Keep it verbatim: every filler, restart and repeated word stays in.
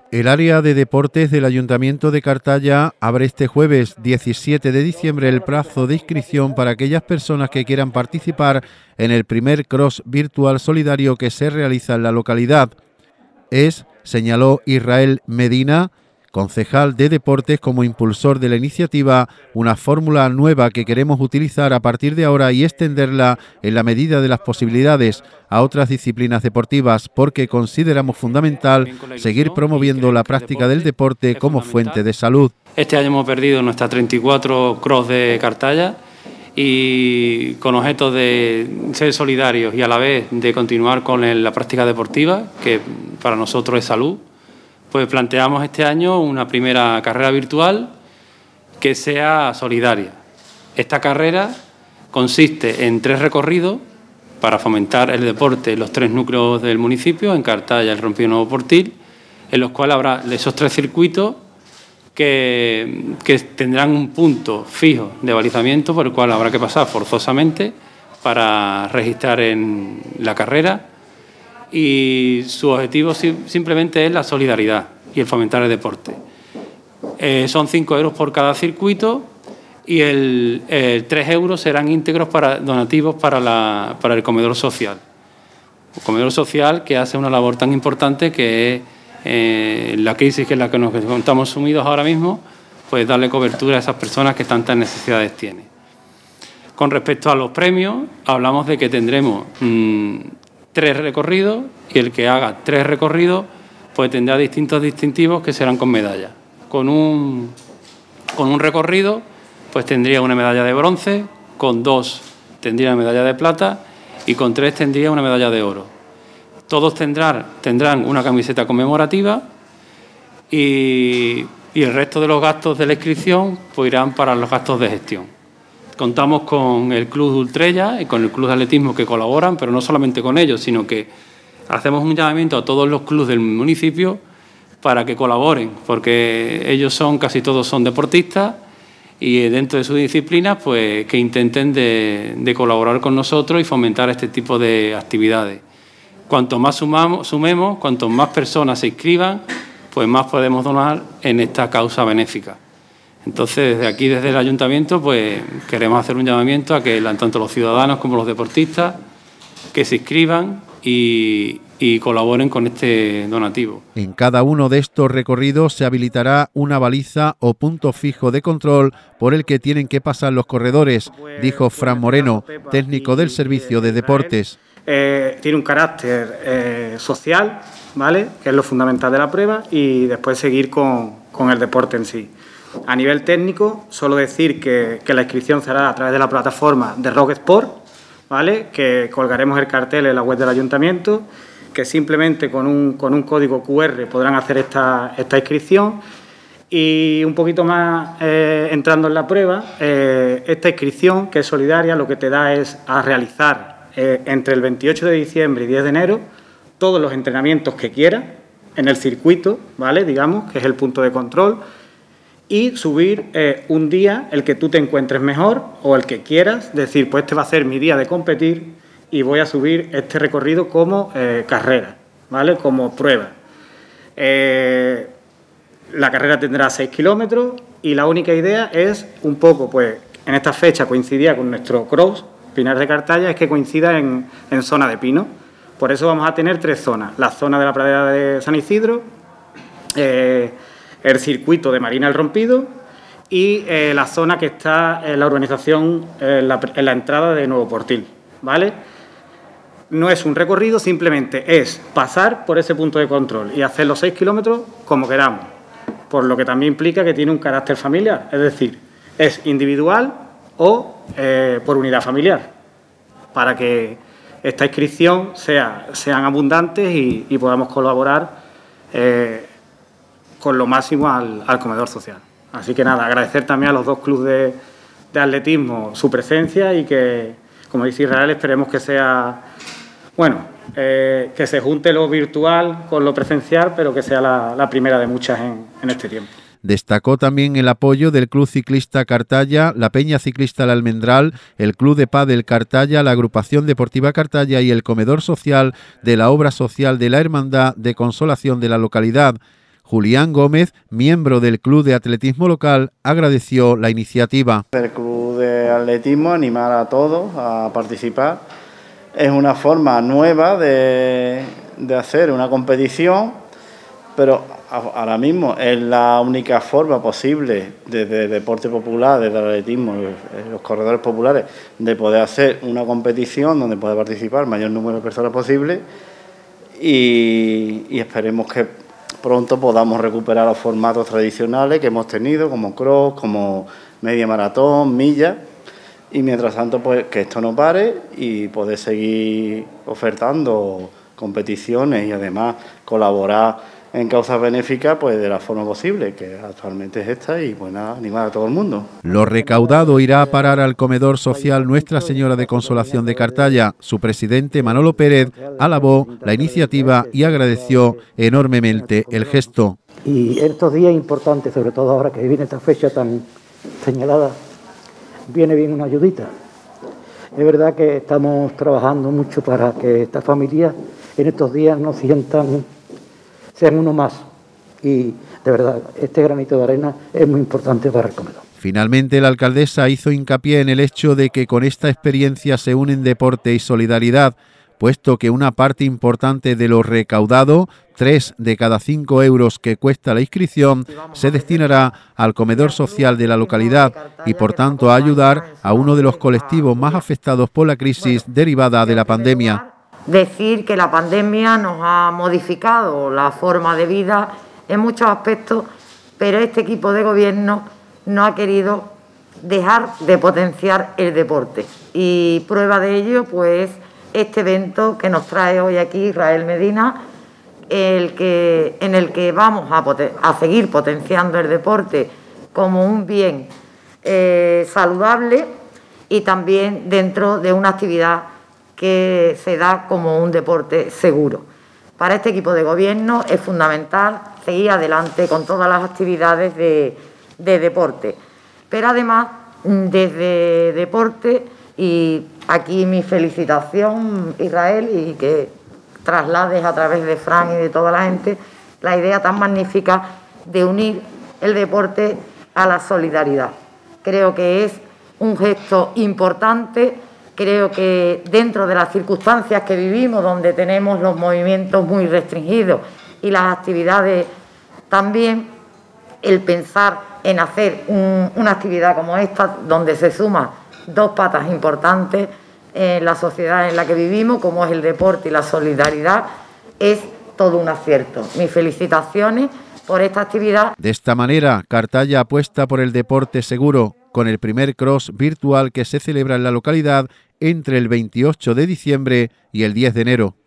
El área de deportes del Ayuntamiento de Cartaya abre este jueves diecisiete de diciembre el plazo de inscripción para aquellas personas que quieran participar en el primer cross virtual solidario que se realiza en la localidad. Es, señaló Israel Medina, concejal de deportes, como impulsor de la iniciativa, una fórmula nueva que queremos utilizar a partir de ahora y extenderla en la medida de las posibilidades a otras disciplinas deportivas, porque consideramos fundamental seguir promoviendo la práctica del deporte como fuente de salud. Este año hemos perdido nuestras treinta y cuatro cross de Cartaya y con objeto de ser solidarios y a la vez de continuar con la práctica deportiva, que para nosotros es salud, pues planteamos este año una primera carrera virtual que sea solidaria. Esta carrera consiste en tres recorridos para fomentar el deporte en los tres núcleos del municipio, en Cartaya, El Rompido y Nuevo Portil, en los cuales habrá esos tres circuitos que, que tendrán un punto fijo de balizamiento por el cual habrá que pasar forzosamente para registrar en la carrera. Y su objetivo simplemente es la solidaridad y el fomentar el deporte. Eh, son cinco euros por cada circuito y el, el tres euros serán íntegros para donativos para, la, para el comedor social. El comedor social que hace una labor tan importante que es eh, la crisis que es la que nos estamos sumidos ahora mismo, pues darle cobertura a esas personas que tantas necesidades tienen. Con respecto a los premios, hablamos de que tendremos mmm, tres recorridos y el que haga tres recorridos pues tendrá distintos distintivos que serán con medallas. Con un, con un recorrido pues tendría una medalla de bronce, con dos tendría una medalla de plata y con tres tendría una medalla de oro. Todos tendrán, tendrán una camiseta conmemorativa y, y el resto de los gastos de la inscripción pues irán para los gastos de gestión. Contamos con el Club de Ultrella y con el Club de Atletismo que colaboran, pero no solamente con ellos, sino que hacemos un llamamiento a todos los clubes del municipio para que colaboren, porque ellos son, casi todos son deportistas y dentro de sus disciplinas, pues que intenten de, de colaborar con nosotros y fomentar este tipo de actividades. Cuanto más sumamos, sumemos, cuanto más personas se inscriban, pues más podemos donar en esta causa benéfica. Entonces, desde aquí, desde el Ayuntamiento, pues queremos hacer un llamamiento a que tanto los ciudadanos como los deportistas que se inscriban y, y colaboren con este donativo. En cada uno de estos recorridos se habilitará una baliza o punto fijo de control por el que tienen que pasar los corredores, dijo Fran Moreno, técnico del Servicio de Deportes. Eh, tiene un carácter eh, social, ¿vale?, que es lo fundamental de la prueba, y después seguir con, con el deporte en sí. A nivel técnico, solo decir que, que la inscripción se hará a través de la plataforma de Rock Sport, ¿vale?, que colgaremos el cartel en la web del Ayuntamiento, que simplemente con un, con un código cu erre podrán hacer esta, esta inscripción. Y un poquito más eh, entrando en la prueba, eh, esta inscripción, que es solidaria, lo que te da es a realizar eh, entre el veintiocho de diciembre y diez de enero todos los entrenamientos que quieras en el circuito, ¿vale?, digamos, que es el punto de control, y subir eh, un día el que tú te encuentres mejor o el que quieras, decir, pues este va a ser mi día de competir y voy a subir este recorrido como eh, carrera, ¿vale?, como prueba. Eh, la carrera tendrá seis kilómetros y la única idea es un poco, pues en esta fecha coincidía con nuestro cross, Pinares de Cartaya, es que coincida en, en zona de pino. Por eso vamos a tener tres zonas: la zona de la pradera de San Isidro, eh, el circuito de Marina El Rompido y eh, la zona que está en la urbanización, eh, en, la, en la entrada de Nuevo Portil, ¿vale? No es un recorrido, simplemente es pasar por ese punto de control y hacer los seis kilómetros como queramos, por lo que también implica que tiene un carácter familiar, es decir, es individual o eh, por unidad familiar, para que esta inscripción sea, sean abundantes y, y podamos colaborar eh, con lo máximo al, al comedor social. Así que nada, agradecer también a los dos clubes de, de atletismo su presencia y que, como dice Israel, esperemos que sea, bueno, eh, que se junte lo virtual con lo presencial, pero que sea la, la primera de muchas en, en este tiempo. Destacó también el apoyo del Club Ciclista Cartaya, la Peña Ciclista El Almendral, el Club de Pádel Cartaya, la Agrupación Deportiva Cartaya y el Comedor Social de la Obra Social de la Hermandad de Consolación de la localidad. Julián Gómez, miembro del Club de Atletismo local, agradeció la iniciativa. El Club de Atletismo animar a todos a participar. Es una forma nueva de, de hacer una competición, pero ahora mismo es la única forma posible desde el deporte popular, desde el atletismo, los corredores populares, de poder hacer una competición donde pueda participar el mayor número de personas posible y, y esperemos que pronto podamos recuperar los formatos tradicionales que hemos tenido, como cross, como media maratón, milla, y mientras tanto pues que esto no pare y poder seguir ofertando competiciones y además colaborar en causas benéficas pues de la forma posible, que actualmente es esta, y pues nada, animar a todo el mundo. Lo recaudado irá a parar al comedor social Nuestra Señora de Consolación de Cartaya. Su presidente, Manolo Pérez, alabó la iniciativa y agradeció enormemente el gesto. Y en estos días importantes, sobre todo ahora que viene esta fecha tan señalada, viene bien una ayudita. Es verdad que estamos trabajando mucho para que estas familias en estos días no sientan, sean uno más. Y de verdad, este granito de arena es muy importante para el comedor. Finalmente, la alcaldesa hizo hincapié en el hecho de que con esta experiencia se unen deporte y solidaridad, puesto que una parte importante de lo recaudado, tres de cada cinco euros que cuesta la inscripción, se destinará al comedor social de la localidad y, por tanto, a ayudar a uno de los colectivos más afectados por la crisis derivada de la pandemia. Decir que la pandemia nos ha modificado la forma de vida en muchos aspectos, pero este equipo de gobierno no ha querido dejar de potenciar el deporte. Y prueba de ello, pues, este evento que nos trae hoy aquí Israel Medina, el que, en el que vamos a, a seguir potenciando el deporte como un bien eh, saludable y también dentro de una actividad que se da como un deporte seguro. Para este equipo de gobierno es fundamental seguir adelante con todas las actividades de, de deporte, pero además desde deporte, y aquí mi felicitación, Israel, y que traslades a través de Fran y de toda la gente la idea tan magnífica de unir el deporte a la solidaridad. Creo que es un gesto importante. Creo que dentro de las circunstancias que vivimos, donde tenemos los movimientos muy restringidos y las actividades también, el pensar en hacer un, una actividad como esta, donde se suman dos patas importantes en la sociedad en la que vivimos, como es el deporte y la solidaridad, es todo un acierto. Mis felicitaciones por esta actividad. De esta manera, Cartaya apuesta por el deporte seguro, con el primer cross virtual que se celebra en la localidad entre el veintiocho de diciembre y el diez de enero.